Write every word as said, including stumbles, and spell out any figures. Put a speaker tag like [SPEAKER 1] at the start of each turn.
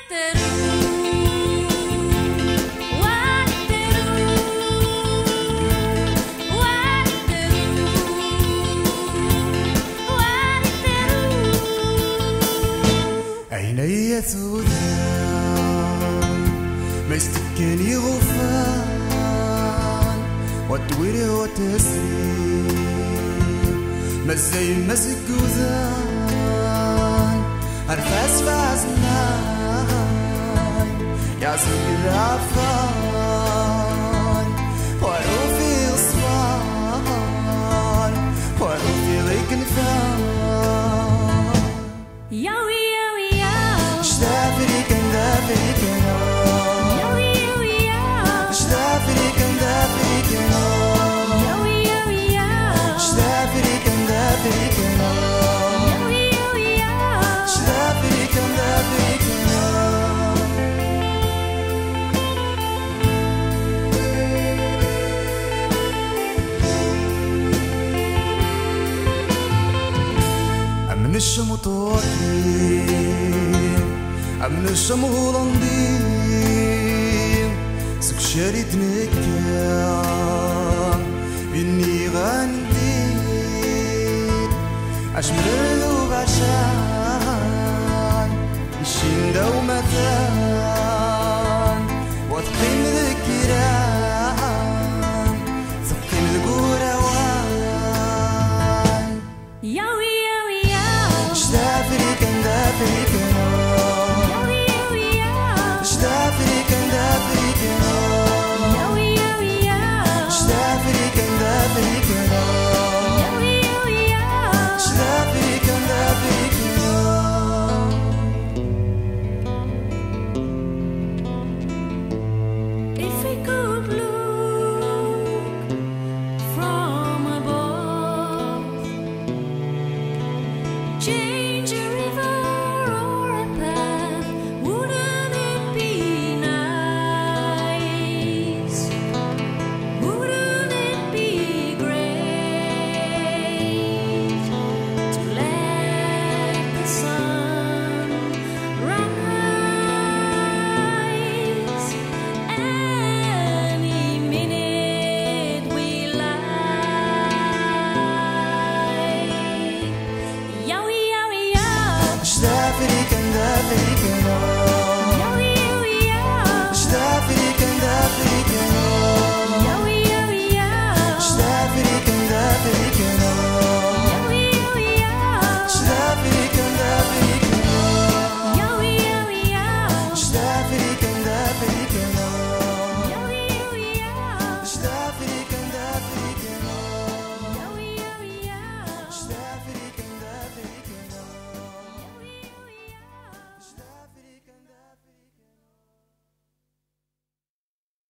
[SPEAKER 1] عيني أثودان ما يستكني غفان وتويري وتسري ما زي ما سكوزان أنفاس فازنان يا زوج العفان وروفي غصفان وروفي غيك نفان
[SPEAKER 2] ياوي
[SPEAKER 1] African, African, oh.
[SPEAKER 2] Yo yo yo.
[SPEAKER 1] Just African, African, oh.
[SPEAKER 2] Yo yo yo.
[SPEAKER 1] Just African, African, oh.
[SPEAKER 2] Yo yo yo.
[SPEAKER 1] Just African, African, oh. I'm in the أمن الشمول نضيم سك شريت نكام بني غنديم أشمل ذوب عشان نشين دومتان